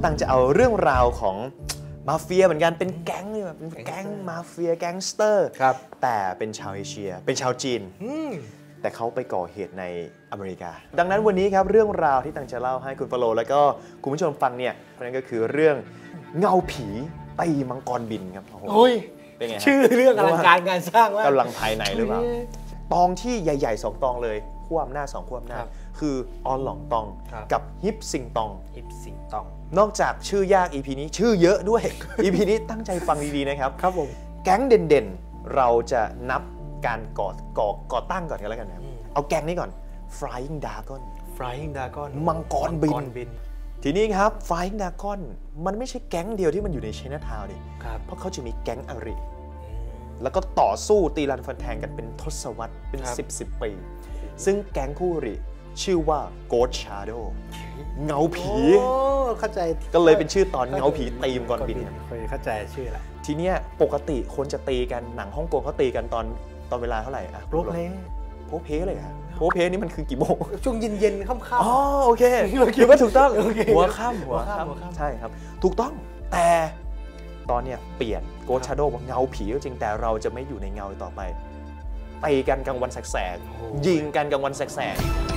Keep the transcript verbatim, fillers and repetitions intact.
ตั้งจะเอาเรื่องราวของมาเฟียเหมือนกันเป็นแก๊งเลยแบบเป็นแก๊งมาเฟียแก๊งสเตอร์แต่เป็นชาวเอเชียเป็นชาวจีนแต่เขาไปก่อเหตุในอเมริกาดังนั้นวันนี้ครับเรื่องราวที่ตั้งจะเล่าให้คุณปโลและก็คุณผู้ชมฟังเนี่ยนั่นก็คือเรื่องเงาผีตีมังกรบินครับโอ้ยเป็นไงชื่อเรื่องอลังการงานสร้างว่ากำลังภายในหรือเปล่าตองที่ใหญ่ๆสองตองเลยขั้วอำนาจสองขั้วอำนาจคือออนหลองตองกับฮิปซิงตองฮิปซิงตองนอกจากชื่อยาก อี พี นี้ชื่อเยอะด้วย อี พี นี้ตั้งใจฟังดีๆนะครับครับผมแก๊งเด่นๆเราจะนับการก่อก่อก่อตั้งก่อนกันแล้วกันนะเอาแก๊งนี้ก่อน Flying Dragon Flying Dragon มังกรบินทีนี้ครับ Flying Dragon มันไม่ใช่แก๊งเดียวที่มันอยู่ใน Chinatown ดิเพราะเขาจะมีแก๊งอริแล้วก็ต่อสู้ตีรันฟันแทงกันเป็นทศวรรษเป็นสิบสิบปีซึ่งแก๊งคู่อริชื่อว่า Ghost Shadow เงาผีเข้าใจก็เลยเป็นชื่อตอนเงาผีตีมังกรบินเคยเข้าใจชื่อแหละทีเนี้ยปกติคนจะตีกันหนังฮ่องกงเขาตีกันตอนตอนเวลาเท่าไหร่อะโพเพโพเพเลยอะโพเพนี่มันคือกี่โมงช่วงเย็นๆค่ำๆอ๋อโอเคคือก็ถูกต้องหัวค่ำหัวค่ำใช่ครับถูกต้องแต่ตอนเนี้ยเปลี่ยนโกสต์ชาโดว์ว่าเงาผีก็จริงแต่เราจะไม่อยู่ในเงาต่อไปตีกันกลางวันแสกๆยิงกันกลางวันแสกๆ